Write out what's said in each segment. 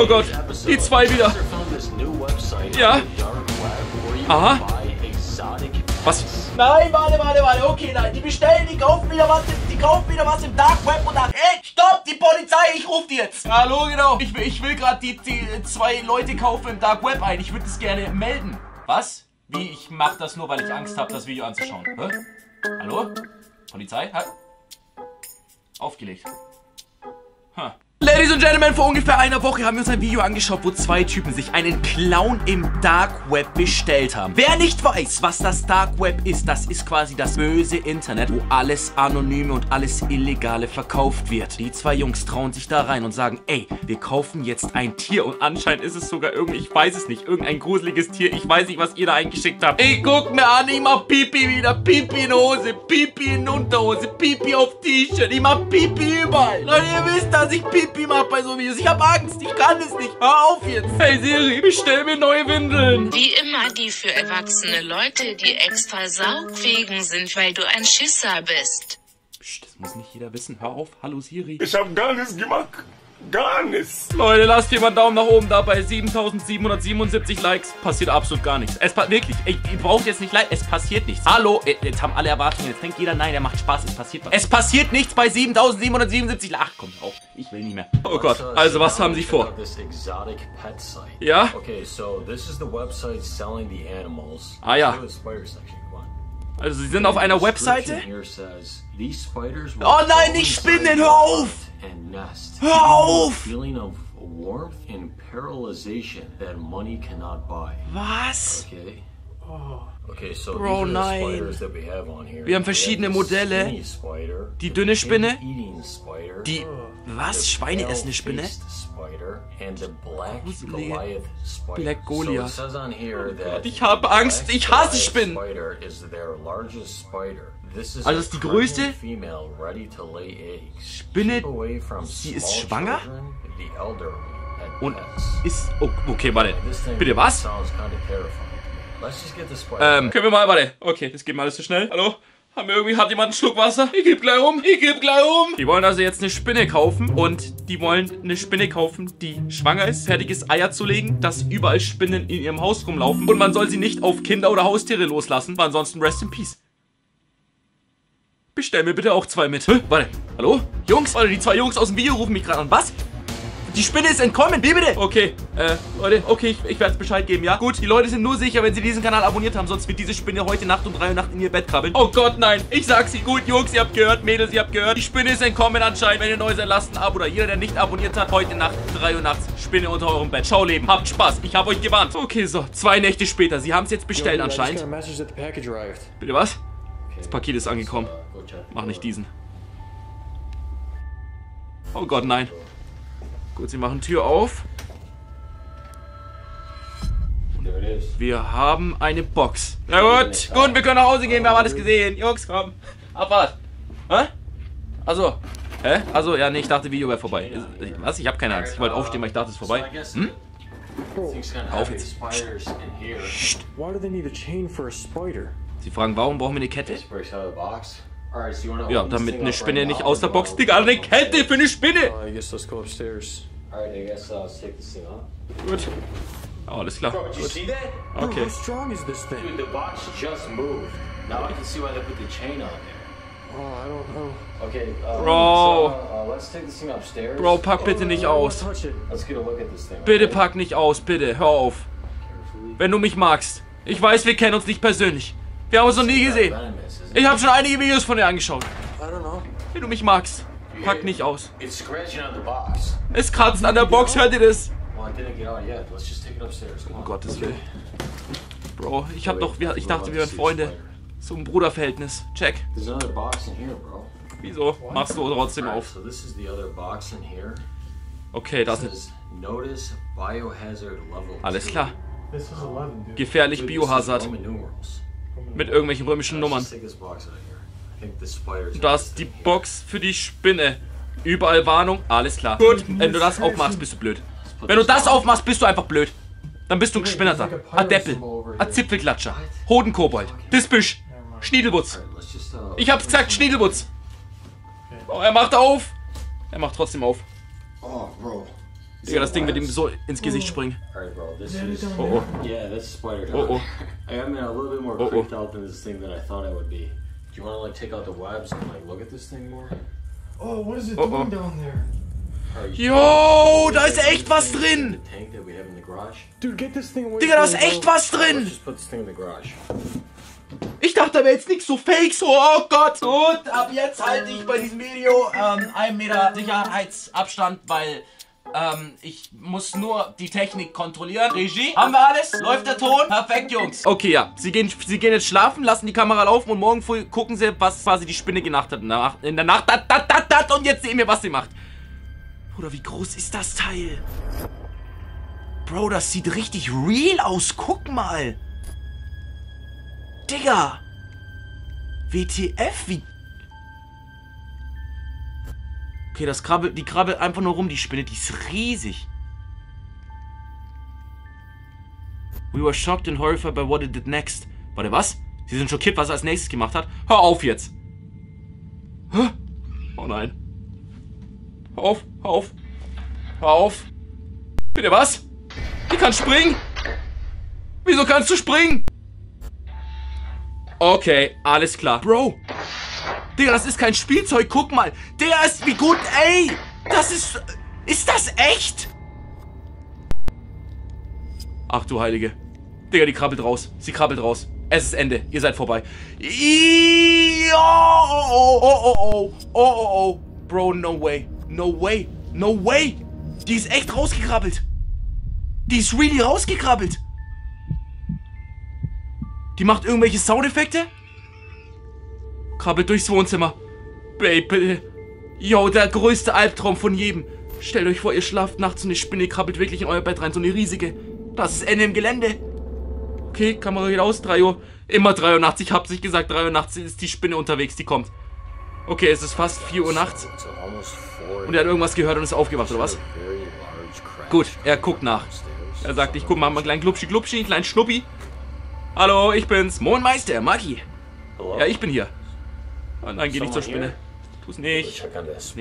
Oh Gott, die zwei wieder. Ja. Aha. Was? Nein, warte. Okay, nein. Die kaufen wieder was im Dark Web und dann. Ey, stopp, die Polizei, ich rufe die jetzt. Hallo, genau. Ich will gerade die zwei Leute kaufen im Dark Web ein. Ich würde das gerne melden. Was? Wie? Ich mach das nur, weil ich Angst habe, das Video anzuschauen. Hä? Hallo? Polizei? Aufgelegt. Ha. Ladies and Gentlemen, vor ungefähr einer Woche haben wir uns ein Video angeschaut, wo zwei Typen sich einen Clown im Dark Web bestellt haben. Wer nicht weiß, was das Dark Web ist, das ist quasi das böse Internet, wo alles Anonyme und alles Illegale verkauft wird. Die zwei Jungs trauen sich da rein und sagen, ey, wir kaufen jetzt ein Tier und anscheinend ist es sogar irgendwie, ich weiß es nicht, irgendein gruseliges Tier. Ich weiß nicht, was ihr da eingeschickt habt. Ey, guck mir an, ich mach Pipi wieder, Pipi in Hose, Pipi in Unterhose, Pipi auf T-Shirt, ich mach Pipi überall. Leute, ihr wisst, dass ich Pipi mach bei so Videos. Ich hab Angst, ich kann es nicht. Hör auf jetzt. Hey Siri, bestell mir neue Windeln. Wie immer die für erwachsene Leute, die extra saugfähigen sind, weil du ein Schisser bist. Psst, das muss nicht jeder wissen. Hör auf. Hallo Siri. Ich hab gar nichts gemacht. Gar nichts. Leute, lasst jemand Daumen nach oben da. Bei 7777 Likes passiert absolut gar nichts. Es wirklich. Ey, ihr braucht jetzt nicht Like. Es passiert nichts. Hallo. Jetzt haben alle Erwartungen. Jetzt denkt jeder, nein, der macht Spaß. Es passiert was. Es passiert nichts bei 7777. Ach, komm auf. Ich will nicht mehr. Oh Gott. Also, was haben Sie vor? Ja? Okay, so this is the website selling the animals. Ah ja. Also, Sie sind auf einer Webseite? Oh nein, nicht Spinnen. Hör auf. Hör auf! Was? Bro, nein. Wir haben verschiedene Modelle. Die dünne Spinne. Die... Was? Schweine essen eine Spinne? Black Goliath. Oh Gott, ich habe Angst. Ich hasse Spinnen. Also das ist die größte Spinne. Sie ist schwanger? Und ist... Oh, okay, warte. Bitte, was? Können wir mal... Warte. Okay, das geht mal alles zu schnell. Hallo? Hat jemand einen Schluck Wasser? Ich geb gleich um. Die wollen also jetzt eine Spinne kaufen. Und die wollen eine Spinne kaufen, die schwanger ist, fertiges Eier zu legen, dass überall Spinnen in ihrem Haus rumlaufen. Und man soll sie nicht auf Kinder oder Haustiere loslassen, weil ansonsten rest in peace. Bestell mir bitte auch zwei mit. Warte. Hallo? Jungs? Warte, die zwei Jungs aus dem Video rufen mich gerade an. Was? Die Spinne ist entkommen. Wie bitte? Okay. Leute, okay, ich werde Bescheid geben, ja? Gut, die Leute sind nur sicher, wenn sie diesen Kanal abonniert haben, sonst wird diese Spinne heute Nacht um 3 Uhr nachts in ihr Bett krabbeln. Oh Gott, nein. Ich sag's Ihnen. Gut, Jungs, ihr habt gehört. Mädels, ihr habt gehört. Die Spinne ist entkommen anscheinend. Wenn ihr neu seid, lasst ein Abo da. Jeder, der nicht abonniert hat, heute Nacht 3 Uhr nachts. Spinne unter eurem Bett. Schau Leben. Habt Spaß. Ich habe euch gewarnt. Okay, so. 2 Nächte später. Sie haben es jetzt bestellt anscheinend. Bitte was? Das Paket ist angekommen. Mach nicht diesen. Oh Gott, nein. Gut, sie machen Tür auf. Wir haben eine Box. Na gut, wir können nach Hause gehen, wir haben alles gesehen. Jungs, komm. Abfahrt. Hä? Also. Hä? Also, ja, nee, ich dachte, Video wäre vorbei. Was? Ich habe keine Angst. Ich wollte aufstehen, weil ich dachte, es ist vorbei. Hm? Auf jetzt. Psst. Sie fragen, warum brauchen wir eine Kette? Ja, damit eine Spinne nicht aus der Box... Digga, eine Kette für eine Spinne! Gut. Oh, alles klar. Gut. Okay. Bro, pack bitte nicht aus. Bitte pack nicht aus, bitte. Hör auf. Wenn du mich magst. Ich weiß, wir kennen uns nicht persönlich. Wir haben uns noch nie gesehen. Ich habe schon einige Videos von dir angeschaut. Wenn du mich magst, pack nicht aus. Es kratzt an der Box, hört ihr das? Um Gottes Willen. Bro, ich dachte, wir wären Freunde. So ein Bruderverhältnis. Check. Wieso? Machst du trotzdem auf? Okay, das ist... Alles klar. Gefährlich Biohazard. Mit irgendwelchen römischen Nummern. Da ist die Box für die Spinne. Überall Warnung. Alles klar. Gut, wenn du das aufmachst, bist du blöd. Wenn du das aufmachst, bist du einfach blöd. Dann bist du ein Gespinnerter. Ein Deppel. Ein Zipfelklatscher. Hodenkobold. Dispüsch. Schniedelwutz. Ich hab's gesagt, Schniedelwutz. Oh, er macht auf. Er macht trotzdem auf. Digga, das Ding wird ihm so ins Gesicht springen. Alright, bro, this is... Oh, oh. Yeah, that's spider Oh, oh. I am a little bit more Oh, oh. creeped out than this thing that I thought I would be. Do you want to like take out the webs and like look at this thing more? Oh, what is it Oh, doing oh. down there? Yo, da ist echt was drin. The tank that we have in the garage. Dude, get this thing away. Digga, da ist from me, echt bro. was drin. Let's just put this thing in the garage. Ich dachte, da wäre jetzt nichts so fake, so, oh Gott. Gut, ab jetzt halte ich bei diesem Video 1 Meter Sicherheitsabstand, weil ich muss nur die Technik kontrollieren. Regie, haben wir alles? Läuft der Ton? Perfekt, Jungs. Okay, ja, sie gehen jetzt schlafen, lassen die Kamera laufen und morgen früh gucken sie, was quasi die Spinne gemacht hat in der Nacht. Und jetzt sehen wir, was sie macht. Bruder, wie groß ist das Teil? Bro, das sieht richtig real aus. Guck mal. Digga! WTF? Wie... Okay, die krabbelt einfach nur rum, die Spinne, die ist riesig. We were shocked and horrified by what it did next. Warte, was? Sie sind schockiert, was er als nächstes gemacht hat? Hör auf jetzt! Hä? Oh nein. Hör auf, hör auf. Hör auf. Bitte was? Die kann springen? Wieso kannst du springen? Okay, alles klar. Bro. Digga, das ist kein Spielzeug. Guck mal. Der ist wie gut. Ey. Das ist... Ist das echt? Ach du Heilige. Digga, die krabbelt raus. Sie krabbelt raus. Es ist Ende. Ihr seid vorbei. Oh. Bro, no way. No way. No way. Die ist echt rausgekrabbelt. Die ist really rausgekrabbelt. Die macht irgendwelche Soundeffekte? Krabbelt durchs Wohnzimmer. Baby. Yo, der größte Albtraum von jedem. Stellt euch vor, ihr schlaft nachts und eine Spinne krabbelt wirklich in euer Bett rein. So eine riesige. Das ist Ende im Gelände. Okay, Kamera geht aus. 3 Uhr. Immer 3 Uhr nachts. Ich hab's nicht gesagt. 3 Uhr nachts ist die Spinne unterwegs. Die kommt. Okay, es ist fast 4 Uhr nachts. Und er hat irgendwas gehört und ist aufgewacht, oder was? Gut, er guckt nach. Er sagt, ich guck mal einen kleinen Glubschi, einen kleinen Schnuppi. Hallo, ich bin's. Moin Meister, Maki. Ja, ich bin hier. Oh nein, geh nicht zur Spinne. Tu's nicht. Tu's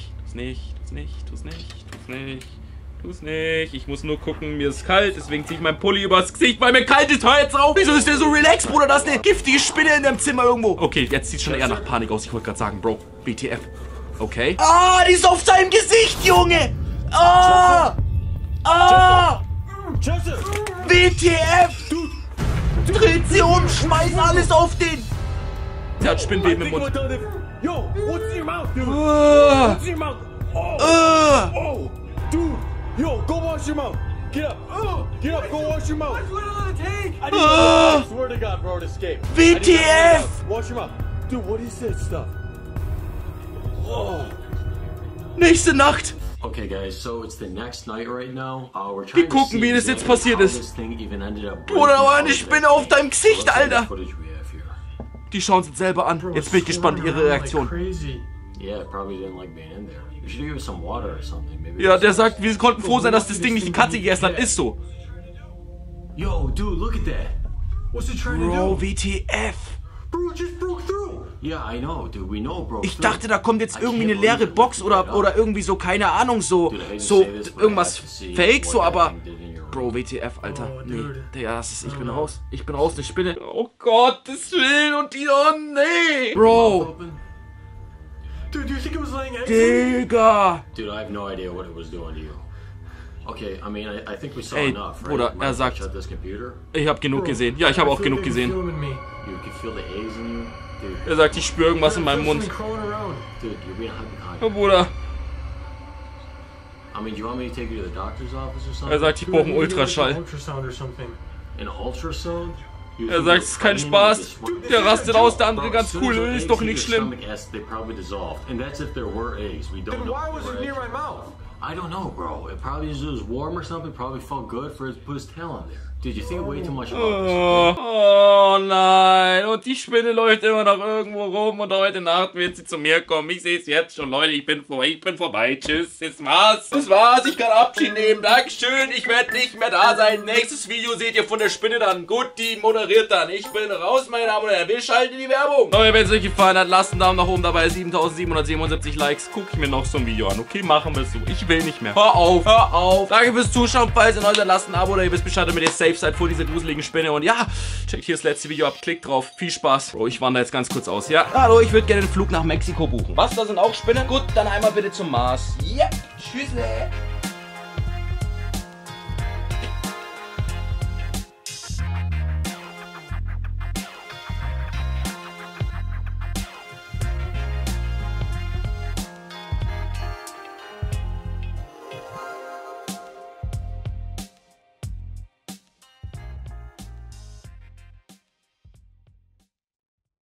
nicht. Ich muss nur gucken, mir ist kalt, deswegen zieh ich meinen Pulli übers Gesicht, weil mir kalt ist. Hör jetzt auf. Wieso ist der so relaxed, Bruder? Da ist eine giftige Spinne in deinem Zimmer irgendwo. Okay, jetzt sieht schon eher nach Panik aus. Ich wollte gerade sagen, Bro, WTF. Okay. Ah, die ist auf seinem Gesicht, Junge. Ah. WTF. Dreht sie um, schmeiß alles auf den. Der hat Spinnweben im Mund. Yo, what's in your mouth, dude? What's in your mouth? Oh, dude. Yo, go wash your mouth. Get up. Get up, go wash your mouth. I swear to God, bro, it escaped. WTF. Wash your mouth. Dude, what is this stuff? Oh. Nächste Nacht. Okay, guys, so it's the next night right now. We're trying Wir gucken, wie das jetzt passiert ist. Bruder, da war eine Spinne auf deinem Gesicht, Alter. Die schauen sich selber an. Jetzt bin ich gespannt, ihre Reaktion. Ja, der sagt, wir konnten froh sein, dass das Ding nicht die Katze gegessen hat. Ist so. Yo, dude, look at that. What's it trying to do? Bro, WTF. Bro, it just broke through. Yeah, I know, dude. We know, bro. Ich dachte, da kommt jetzt irgendwie eine leere Box oder irgendwie so, keine Ahnung, so irgendwas Fake, so, aber... Bro, WTF, Alter. Nee, Digga, das ist... Ich bin raus. Ich bin raus, eine Spinne. Oh Gottes Willen und die... Oh, nee. Bro. Dude, do you think it was laying eggs? Digga. Dude, I have no idea what it was doing to you. Okay, I mean, I think we saw enough, right? Bruder, er sagt... Ich habe genug gesehen. Ja, ich habe auch genug gesehen. You can feel the eggs in you. Dude. Er sagt, ich spüre irgendwas in meinem Mund. Dude, you're being hypochondriac. Oh, Bruder. I mean, do you want me to take you to the doctor's office or something? Er sagt, ich brauche einen Ultraschall. An ultrasound? Er sagt, es ist kein Spaß. Der rastet aus, der andere ganz cool. Ist doch nicht schlimm. I don't know, bro. It probably just was warm or something. Probably felt good for it to put his tail on there. Dude, you think way too much about this. Oh nein. Und die Spinne läuft immer noch irgendwo rum und heute Nacht wird sie zu mir kommen. Ich sehe es jetzt schon, Leute. Ich bin vorbei. Tschüss. Das war's. Ich kann Abschied nehmen. Dankeschön. Ich werde nicht mehr da sein. Nächstes Video seht ihr von der Spinne dann. Gut, die moderiert dann. Ich bin raus, meine Damen und Herren. Wir schalten die Werbung. Leute, wenn es euch gefallen hat, lasst einen Daumen nach oben dabei. 7777 Likes. Guck ich mir noch so ein Video an. Okay, machen wir es so. Ich will nicht mehr. Hör auf. Danke fürs Zuschauen. Falls ihr neu seid, lasst ein Abo oder ihr wisst Bescheid, damit ihr safe seid vor dieser gruseligen Spinne. Und ja, checkt hier das letzte Video ab. Klickt drauf. Viel Spaß. Bro, ich wandere jetzt ganz kurz aus, ja? Hallo, ich würde gerne den Flug nach Mexiko buchen. Was, da sind auch Spinnen? Gut, dann einmal bitte zum Mars. Ja, tschüss.